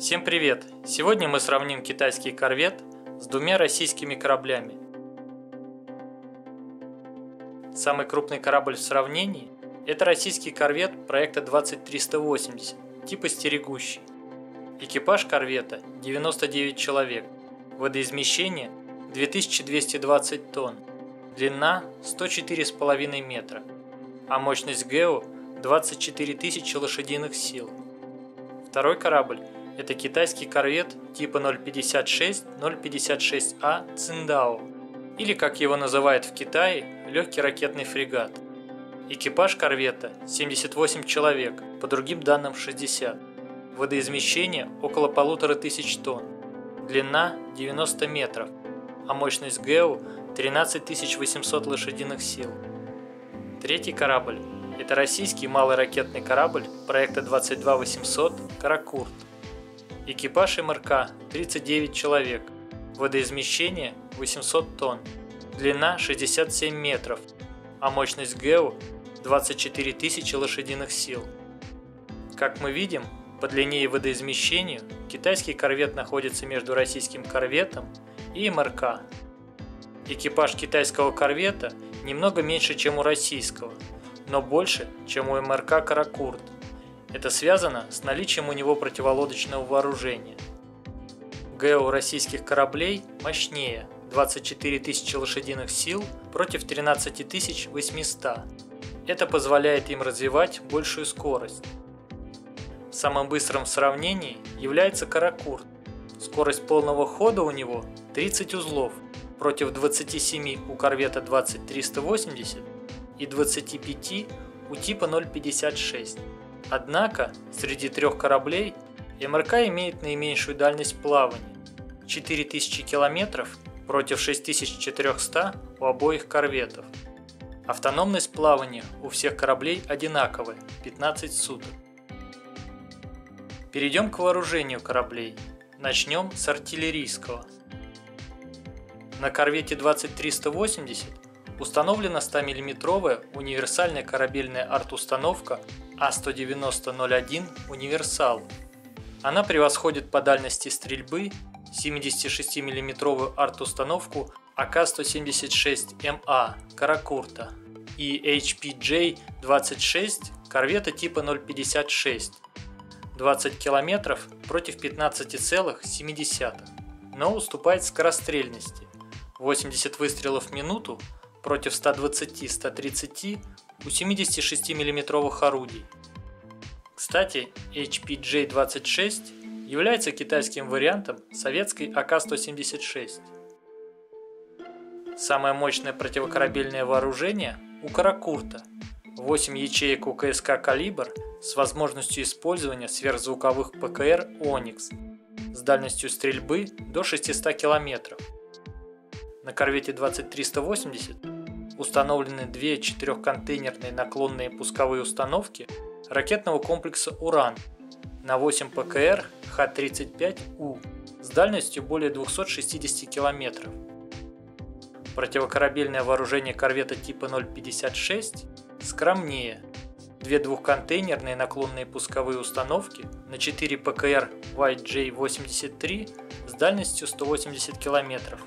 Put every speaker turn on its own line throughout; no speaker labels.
Всем привет! Сегодня мы сравним китайский корвет с двумя российскими кораблями. Самый крупный корабль в сравнении – это российский корвет проекта 20380, типа стерегущий. Экипаж корвета – 99 человек, водоизмещение – 2220 тонн, длина – 104,5 метра, а мощность ГЭО – 24 тысячи лошадиных сил. Второй корабль – это китайский корвет типа 056-056А Циндао, или, как его называют в Китае, легкий ракетный фрегат. Экипаж корвета 78 человек, по другим данным 60. Водоизмещение около 1500 тонн, длина 90 метров, а мощность ГЭО 13 800 лошадиных сил. Третий корабль – это российский малый ракетный корабль проекта 22800 «Каракурт». Экипаж МРК 39 человек, водоизмещение 800 тонн, длина 67 метров, а мощность ГЭО 24 тысячи лошадиных сил. Как мы видим, по длине и водоизмещению китайский корвет находится между российским корветом и МРК. Экипаж китайского корвета немного меньше, чем у российского, но больше, чем у МРК «Каракурт». Это связано с наличием у него противолодочного вооружения. ГЭО российских кораблей мощнее – 24 тысячи лошадиных сил против 13 800. Это позволяет им развивать большую скорость. Самым быстрым в сравнении является «Каракурт». Скорость полного хода у него 30 узлов против 27 у корвета 20380 и 25 у типа 056. Однако, среди трех кораблей МРК имеет наименьшую дальность плавания – 4000 км против 6400 у обоих корветов. Автономность плавания у всех кораблей одинаковая – 15 суток. Перейдем к вооружению кораблей. Начнем с артиллерийского. На корвете 20380 установлена 100-мм универсальная корабельная арт-установка А190-01 «Универсал». Она превосходит по дальности стрельбы 76-мм арт-установку АК-176МА «Каракурта» и HPJ-26 корвета типа 056, 20 км против 15,7, но уступает в скорострельности 80 выстрелов в минуту против 120-130 у 76-мм орудий. Кстати, HPJ-26 является китайским вариантом советской АК-176. Самое мощное противокорабельное вооружение у «Каракурта» – 8 ячеек УКСК «Калибр» с возможностью использования сверхзвуковых ПКР «Оникс» с дальностью стрельбы до 600 км. На корвете 20380 установлены две 4-контейнерные наклонные пусковые установки ракетного комплекса «Уран» на 8 ПКР Х-35У с дальностью более 260 км. Противокорабельное вооружение корвета типа 056 скромнее. Две двухконтейнерные наклонные пусковые установки на 4 ПКР YJ-83 с дальностью 180 км.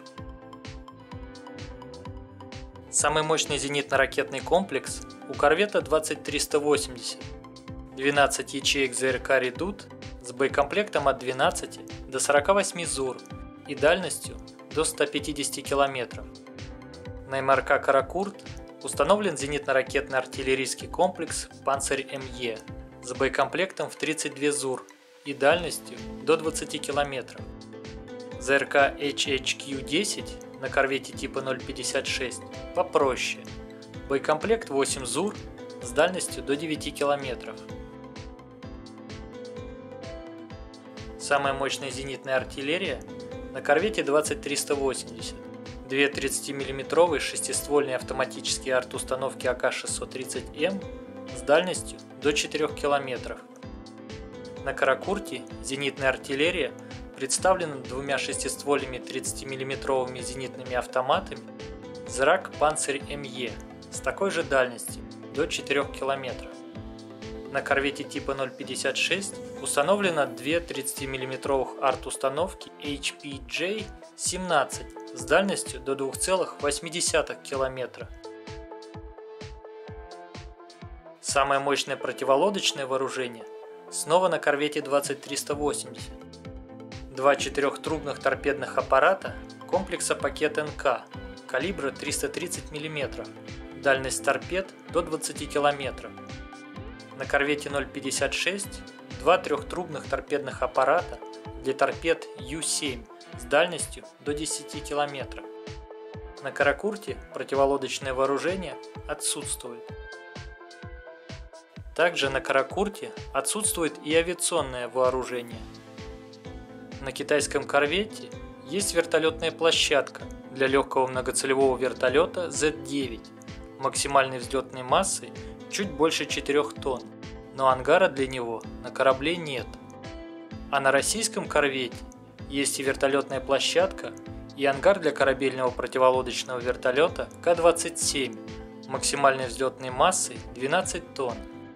Самый мощный зенитно-ракетный комплекс у корвета 20380. 12 ячеек ЗРК «Редут» с боекомплектом от 12 до 48 ЗУР и дальностью до 150 км. На МРК «Каракурт» установлен зенитно-ракетный артиллерийский комплекс «Панцирь МЕ» с боекомплектом в 32 ЗУР и дальностью до 20 км. ЗРК HHQ-10 на корвете типа 056 попроще. Боекомплект 8 ЗУР с дальностью до 9 км. Самая мощная зенитная артиллерия на корвете 20380. Две 30-мм шестиствольные автоматические арт-установки АК-630М с дальностью до 4 км. На «Каракурте» зенитная артиллерия представлена двумя шестиствольными 30-мм зенитными автоматами «Зрак Панцирь МЕ» с такой же дальностью до 4 км. На корвете типа 056 установлено две 30 мм арт-установки HPJ-17 с дальностью до 2,8 км. Самое мощное противолодочное вооружение снова на корвете 20380. Два четырехтрубных торпедных аппарата комплекса пакет НК калибра 330 мм, дальность торпед до 20 км. На корвете 056 два трехтрубных торпедных аппарата для торпед Ю-7 с дальностью до 10 км. На Каракурте противолодочное вооружение отсутствует. Также на Каракурте отсутствует и авиационное вооружение. На китайском корвете есть вертолетная площадка для легкого многоцелевого вертолета Z9 максимальной взлетной массой чуть больше 4 тонн, но ангара для него на корабле нет. А на российском корвете есть и вертолетная площадка, и ангар для корабельного противолодочного вертолета К-27 максимальной взлетной массой 12 тонн.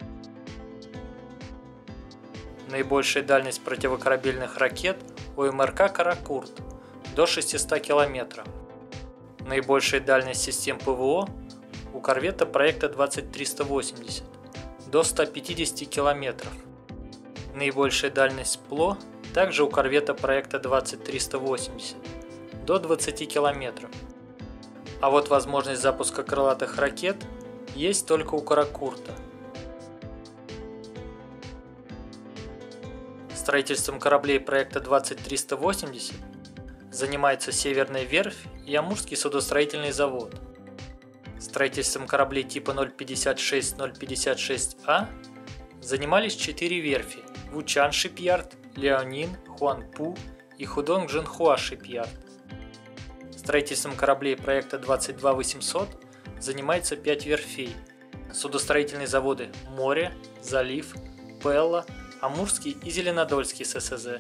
Наибольшая дальность противокорабельных ракет у МРК «Каракурт» до 600 км. Наибольшая дальность систем ПВО у корвета проекта 20380 до 150 км. Наибольшая дальность ПЛО также у корвета проекта 20380 до 20 км. А вот возможность запуска крылатых ракет есть только у Каракурта. Строительством кораблей проекта 20380 занимается Северная верфь и Амурский судостроительный завод. Строительством кораблей типа 056-056А занимались 4 верфи: Вучан Шипьярд, Леонин, Хуанпу и Худонг Джинхуа Шипьярд. Строительством кораблей проекта 22800 занимается 5 верфей: судостроительные заводы Море, Залив, Пелла, Амурский и Зеленодольский ССЗ.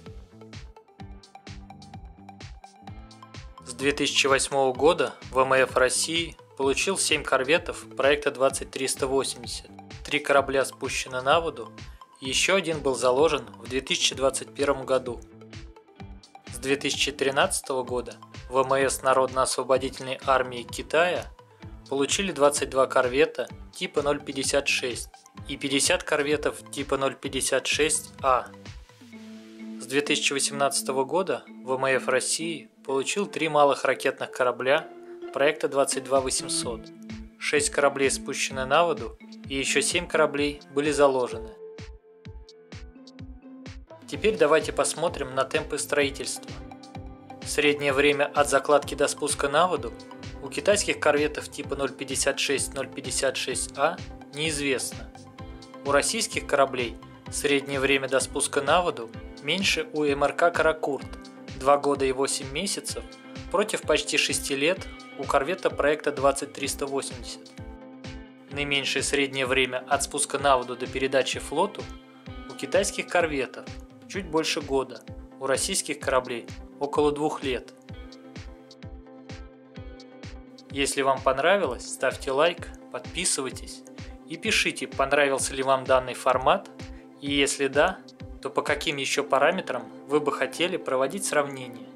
С 2008 года ВМФ России получил 7 корветов проекта 20380. 3 корабля спущены на воду, и еще один был заложен в 2021 году. С 2013 года ВМС Народно-освободительной армии Китая получили 22 корвета типа 056 и 50 корветов типа 056А. С 2018 года ВМФ России получил 3 малых ракетных корабля проекта 22800. 6 кораблей спущены на воду, и еще 7 кораблей были заложены. Теперь давайте посмотрим на темпы строительства. Среднее время от закладки до спуска на воду у китайских корветов типа 056-056А неизвестно. У российских кораблей среднее время до спуска на воду меньше у МРК «Каракурт» 2 года и 8 месяцев против почти 6 лет у корвета проекта 20380. Наименьшее среднее время от спуска на воду до передачи флоту у китайских корветов чуть больше года, у российских кораблей около 2 лет. Если вам понравилось, ставьте лайк, подписывайтесь и пишите, понравился ли вам данный формат, и если да, то по каким еще параметрам вы бы хотели проводить сравнение.